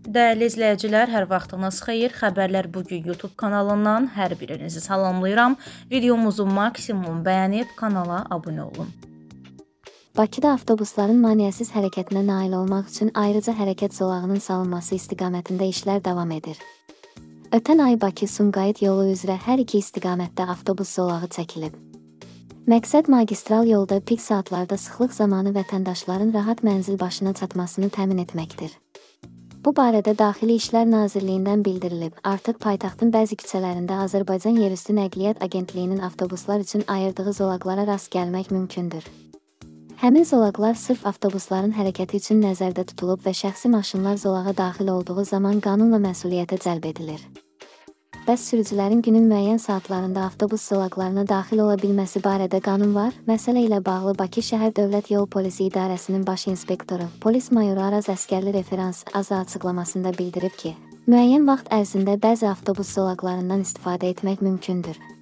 Dəyərli izləyicilər, hər vaxtınız xeyir. Xəbərlər bugün YouTube kanalından hər birinizi salamlayıram. Videomuzu maksimum bəyənib kanala abunə olun. Bakıda avtobusların maneəsiz hərəkətinə nail olmaq üçün ayrıca hərəkət zolağının salınması istiqamətində işlər davam edir. Ötən ay Bakı-Sumqayıt yolu üzrə hər iki istiqamətdə avtobus zolağı çəkilib. Məqsəd magistral yolda pik saatlarda sıxlıq zamanı vətəndaşların rahat mənzil başına çatmasını təmin etməkdir. Bu barədə Daxili İşlər Nazirliyindən bildirilib, artıq paytaxtın bəzi küçələrində Azərbaycan Yerüstü Nəqliyyat Agentliyinin avtobuslar üçün ayırdığı zolaqlara rast gəlmək mümkündür. Həmin zolaqlar sırf avtobusların hərəkəti üçün nəzərdə tutulub və şəxsi maşınlar zolağa daxil olduğu zaman qanunla məsuliyyətə cəlb edilir. Bəs sürücülərin günün müəyyən saatlarında avtobus zolaqlarına daxil ola bilməsi barədə qanun var. Məsələ ilə bağlı Bakı Şəhər Dövlət Yol Polisi İdarəsinin baş inspektoru, polis mayoru Araz Əskərli referans AZA açıqlamasında bildirib ki, müəyyən vaxt ərzində bəzi avtobus zolaqlarından istifadə etmək mümkündür.